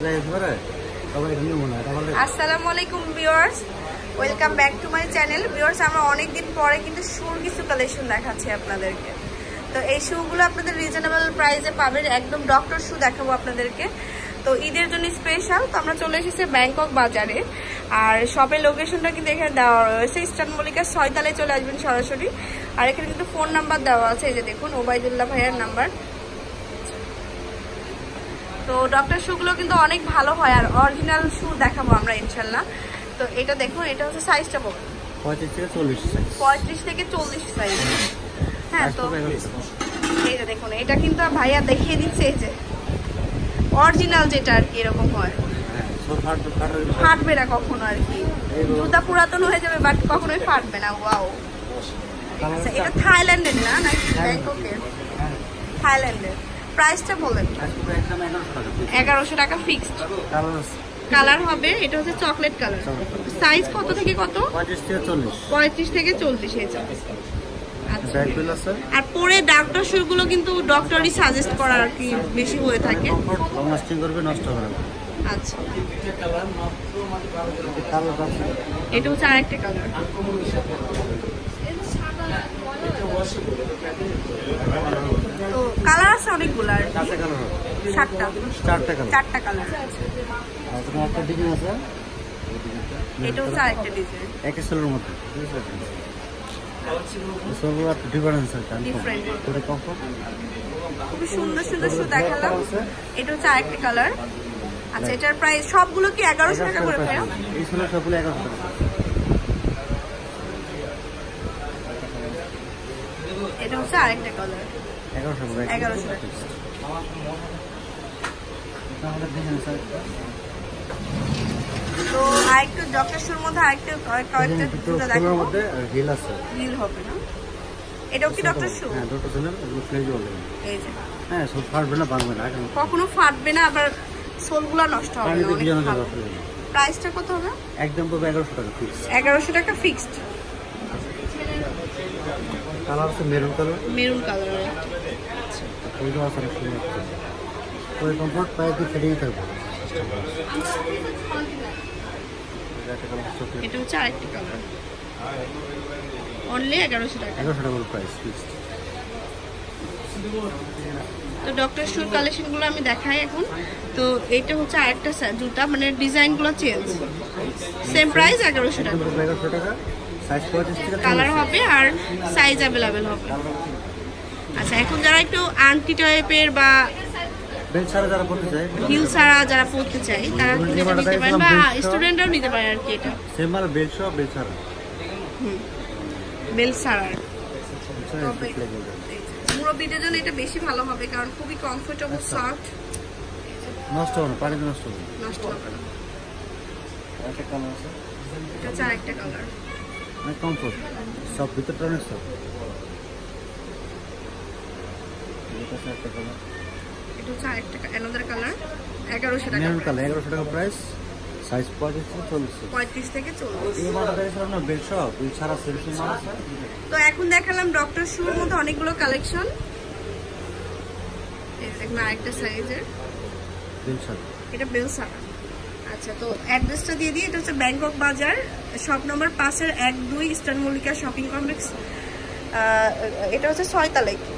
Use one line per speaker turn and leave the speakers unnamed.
আসসালামু আলাইকুম viewers, welcome back to my channel. Viewers, আমরা অনেকদিন পরে কিন্তু শুর কিছু কালেকশন দেখাচ্ছি আপনাদেরকে। তো এই শুগুলো আপনাদের রিজনেবল প্রাইসে পাবেন, একদম ডক্টর শু দেখাবো আপনাদেরকে। তো ঈদের জন্য স্পেশাল। তো আমরা চলে এসেছি ব্যাংকক বাজারে, আর শপের লোকেশনটা কিন্তু এখানে দেওয়া রয়েছে। ইস্টার্ন মল্লিকার 6 তলায় চলে আসবেন সরাসরি। আর এখানে কিন্তু ফোন নাম্বার দেওয়া আছে, এই যে দেখুন ওবায়দুল্লাহ ভাইয়ার নাম্বার। তো ডক্টর শুগুলো কিন্তু অনেক ভালো হয়, আর অরিজিনাল শু দেখাবো আমরা ইনশাল্লাহ। তো এটা দেখুন, এটা হচ্ছে সাইজটা বলুন 35 থেকে 40 সাইজ। হ্যাঁ, তো এই যে দেখুন, এটা কিন্তু ভাইয়া দেখিয়ে দিচ্ছে, এই যে অরিজিনাল যেটা আর কি এরকম হয়, ফাটবে না কখনো আর কি। জুতা পুরাতন হয়ে যাবে বাট কখনোই ফাটবে না। ওয়াও, আচ্ছা এটা থাইল্যান্ডের না নাকি ব্যাংককের? থাইল্যান্ডের। প্রাইসটা বলেন। 1100 টাকা ফিক্সড। কালার হবে, এটা হচ্ছে চকলেট কালার। সাইজ কত থেকে কত? 35 থেকে 40 এই চাই। আচ্ছা, আর পরে ডাক্তার শুগুলো কিন্তু ডক্টরই সাজেস্ট করা আর কি বেশি হয়ে থাকে। আচ্ছা, এটা হচ্ছে আরেকটা কালার। তো কালার আছে অনেকগুলো, আর চারটা কালার। এটা হচ্ছে আরেকটা ডিজাইন, একই সেলের মধ্যে খুবই সুন্দর সুন্দর শু দেখালাম। এটা হচ্ছে আরেকটা কালার। আচ্ছা, এটার প্রাইস সবগুলো কি 1100 টাকা করে ভাইয়া? এটা হচ্ছে আরেকটা কালার, 1100 টাকা। তো আরেকটা ডক্টর শুর মধ্যে আরেকটা কয়েকটা জুতা দেখাবো। হিল হবে না? এটাও কি ডক্টর শু? হ্যাঁ, ডক্টর শু। এই যে হ্যাঁ, সোল ফাটবে না, ভাঙবে না, কখনো ফাটবে না, আবার সোলগুলো নষ্ট হবে না। প্রাইসটা কত হবে? একদম পড়বে 1100 টাকা ফিক্সড। 1100 টাকা ফিক্সড। কালার আছে মেরুন কালার। Maroon colour. আচ্ছা, ওইটা আছে সুন্দর। ওই কমফর্ট পায় কি ফিটিং করবে। এটা হচ্ছে আরেকটা কালার, অনলি 1100 টাকা। 1100 টাকা প্রাইস ফিক্সড। তো ডক্টর শুর কালেকশনগুলো আমি দেখাই এখন। তো এইটা হচ্ছে আরেকটা জুতা, মানে ডিজাইনগুলো চেঞ্জ, সেম প্রাইস 1100 টাকা। 1100 টাকা, সাইজ 35 থেকে কালার হবে, আর সাইজ अवेलेबल হবে। আচ্ছা, এখন যারা একটু আংটি টাইপের বা বেল ছাড়া যারা পড়তে চায়, হিল ছাড়া যারা পড়তে চায়, তারা এটা নিতে পারেন, বা স্টুডেন্টরাও নিতে পারে আর কি। এটা সেম আর বেল সহ বেল ছাড়া। বেল ছাড়া মুরব্বীদের জন্য এটা বেশি ভালো হবে, কারণ খুবই কমফোর্টেবল, সফট, নষ্ট হবে না, পানিতে নষ্ট হবে না। একটা কালার আছে, এটা হচ্ছে আরেকটা কালার, মানে কমফোর্ট, সব ভিতরটা অনেক সফট। এটা হচ্ছে একটা কালার, এটা হচ্ছে আরেকটা অ্যানাদার কালার। 1100 টাকা মেরুন কালার, 1100 টাকা প্রাইস। সাইজ 35 থেকে 40। এই মডেলটা দেখছিলাম না, বেল সব দুই ছাড়া সেলফি মাল আছে। তো এখন দেখালাম ডক্টর শুর মধ্যে অনেকগুলো কালেকশন। এই দেখুন আরেকটা সাইজের বেল ছাড়া, এটা বেল ছাড়া। আচ্ছা, তো অ্যাড্রেসটা দিয়ে দিই। এটা হচ্ছে Bangkok Bazar, shop number 5-2 eastern Mallika shopping complex. এটা হচ্ছে 6 তলায়।